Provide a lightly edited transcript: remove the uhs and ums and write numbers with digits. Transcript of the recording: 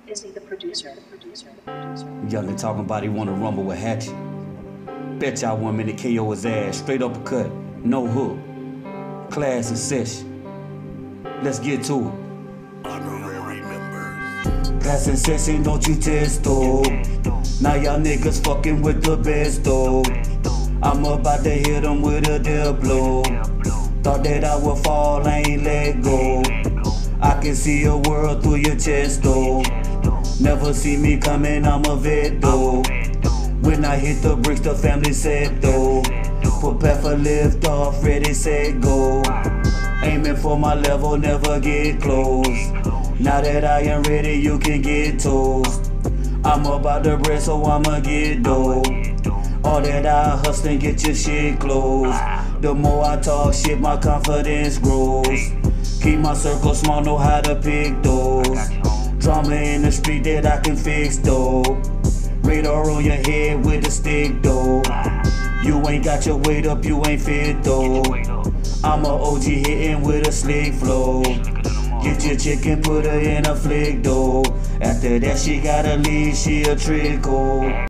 Izzy the producer. Youngin talking about he wanna rumble with Hatchet. Bet y'all 1 minute KO his ass, straight uppercut, no hook. Class and session. Let's get to it. Class and session, don't you test though. Now y'all niggas fucking with the best though. I'm about to hit them with a death blow. Thought that I would fall, I ain't let go. I can see a world through your chest though. Never see me coming, I'm a vet though. When I hit the bricks, the family said though. Prepare for lift off, ready, set, go. Aiming for my level, never get close. Now that I am ready, you can get toast. I'm about to bread, so I'ma get dough. All that I hustle and get your shit closed. The more I talk shit, my confidence grows. Keep my circle small, know how to pick those. Drama in the street that I can fix though. Radar on your head with a stick though. You ain't got your weight up, you ain't fit though. I'm a OG hitting with a slick flow. Get your chicken, put her in a flick though. After that she gotta leave, she a trickle.